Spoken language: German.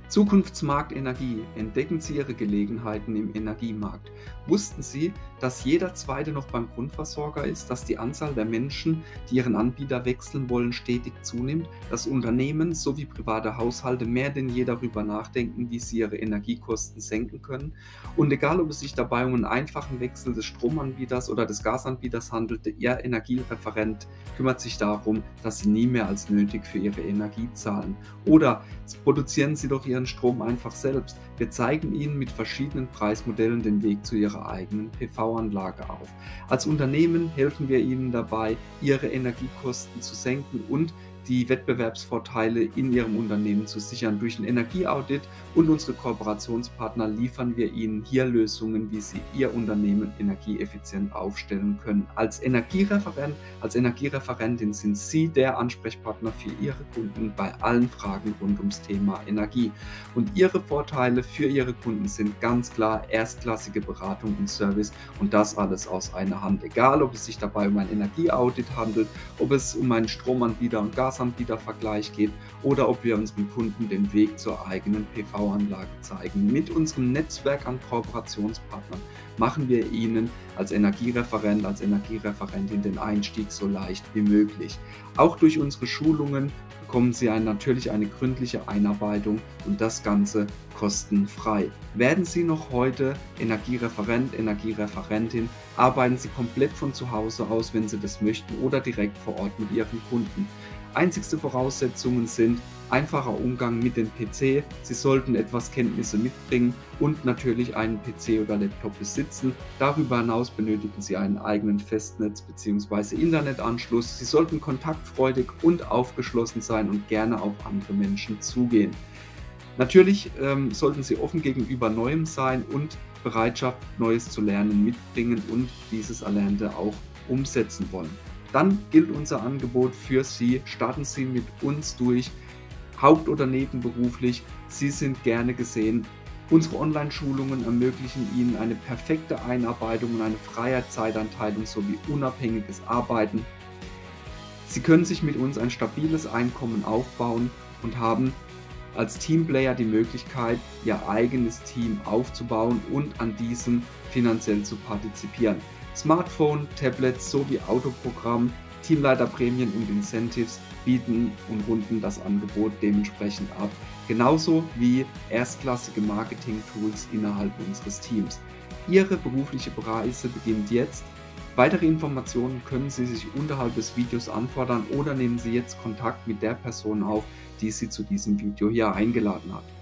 Zukunftsmarkt Energie. Entdecken Sie Ihre Gelegenheiten im Energiemarkt. Wussten Sie, dass jeder Zweite noch beim Grundversorger ist, dass die Anzahl der Menschen, die ihren Anbieter wechseln wollen, stetig zunimmt, dass Unternehmen sowie private Haushalte mehr denn je darüber nachdenken, wie sie ihre Energiekosten senken können? Und egal, ob es sich dabei um einen einfachen Wechsel des Stromanbieters oder des Gasanbieters handelt, Ihr Energiereferent kümmert sich darum, dass Sie nie mehr als nötig für Ihre Energie zahlen. Oder produzieren Sie doch Ihren Strom einfach selbst. Wir zeigen Ihnen mit verschiedenen Preismodellen den Weg zu Ihrer eigenen PV-Anlage auf. Als Unternehmen helfen wir Ihnen dabei, Ihre Energiekosten zu senken und die Wettbewerbsvorteile in Ihrem Unternehmen zu sichern. Durch ein Energieaudit und unsere Kooperationspartner liefern wir Ihnen hier Lösungen, wie Sie Ihr Unternehmen energieeffizient aufstellen können. Als Energiereferent, als Energiereferentin sind Sie der Ansprechpartner für Ihre Kunden bei allen Fragen rund ums Thema Energie. Und Ihre Vorteile für Ihre Kunden sind ganz klar erstklassige Beratung und Service und das alles aus einer Hand. Egal, ob es sich dabei um ein Energieaudit handelt, ob es um einen Stromanbieter und Gasanbietervergleich geht oder ob wir unseren Kunden den Weg zur eigenen PV-Anlage zeigen. Mit unserem Netzwerk an Kooperationspartnern machen wir Ihnen als Energiereferent, als Energiereferentin den Einstieg so leicht wie möglich. Auch durch unsere Schulungen bekommen Sie natürlich eine gründliche Einarbeitung und das Ganze kostenfrei. Werden Sie noch heute Energiereferent, Energiereferentin, arbeiten Sie komplett von zu Hause aus, wenn Sie das möchten, oder direkt vor Ort mit Ihren Kunden. Einzigste Voraussetzungen sind einfacher Umgang mit dem PC, Sie sollten etwas Kenntnisse mitbringen und natürlich einen PC oder Laptop besitzen. Darüber hinaus benötigen Sie einen eigenen Festnetz- bzw. Internetanschluss. Sie sollten kontaktfreudig und aufgeschlossen sein und gerne auf andere Menschen zugehen. Natürlich sollten Sie offen gegenüber Neuem sein und Bereitschaft, Neues zu lernen mitbringen und dieses Erlernte auch umsetzen wollen. Dann gilt unser Angebot für Sie. Starten Sie mit uns durch, haupt- oder nebenberuflich. Sie sind gerne gesehen. Unsere Online-Schulungen ermöglichen Ihnen eine perfekte Einarbeitung und eine freie Zeitanteilung sowie unabhängiges Arbeiten. Sie können sich mit uns ein stabiles Einkommen aufbauen und haben als Teamplayer die Möglichkeit, Ihr eigenes Team aufzubauen und an diesem finanziell zu partizipieren. Smartphone, Tablets sowie Autoprogramm, Teamleiterprämien und Incentives bieten und runden das Angebot dementsprechend ab. Genauso wie erstklassige Marketing-Tools innerhalb unseres Teams. Ihre berufliche Reise beginnt jetzt. Weitere Informationen können Sie sich unterhalb des Videos anfordern oder nehmen Sie jetzt Kontakt mit der Person auf, die Sie zu diesem Video hier eingeladen hat.